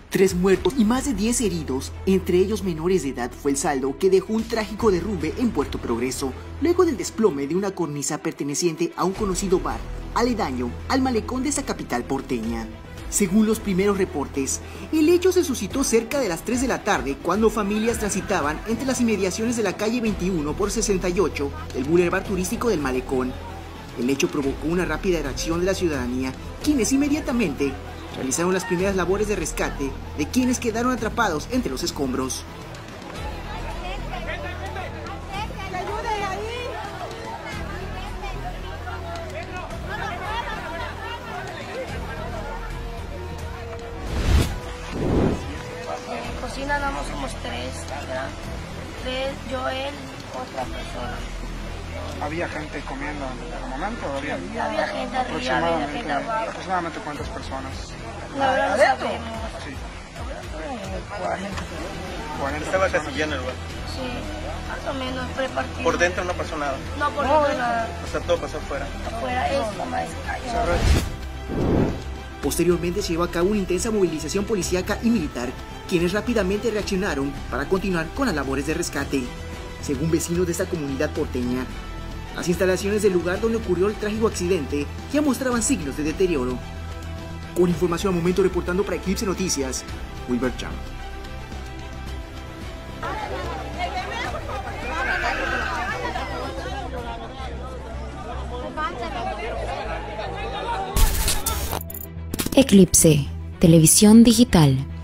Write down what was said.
3 muertos y más de 10 heridos, entre ellos menores de edad, fue el saldo que dejó un trágico derrumbe en Puerto Progreso, luego del desplome de una cornisa perteneciente a un conocido bar, aledaño al malecón de esa capital porteña. Según los primeros reportes, el hecho se suscitó cerca de las 3 de la tarde cuando familias transitaban entre las inmediaciones de la calle 21 por 68 del bulevar turístico del malecón. El hecho provocó una rápida reacción de la ciudadanía, quienes inmediatamente realizaron las primeras labores de rescate de quienes quedaron atrapados entre los escombros. En cocina andamos somos 3, ¿verdad? 3, yo, él, otra persona. ¿Había gente comiendo en el momento? Había gente arriba, había gente abajo. ¿Aproximadamente cuántas personas? La verdad no sabemos. Sí. 40. Estaba casi lleno el lugar. Sí, más o menos prepartido. ¿Por dentro no pasó nada? No, por dentro nada. O sea, todo pasó afuera. Afuera es más cayó. Posteriormente se llevó a cabo una intensa movilización policíaca y militar, quienes rápidamente reaccionaron para continuar con las labores de rescate. Según vecinos de esta comunidad porteña, las instalaciones del lugar donde ocurrió el trágico accidente ya mostraban signos de deterioro. Con información al momento, reportando para Eclipse Noticias, Wilber Cham. Eclipse, televisión digital.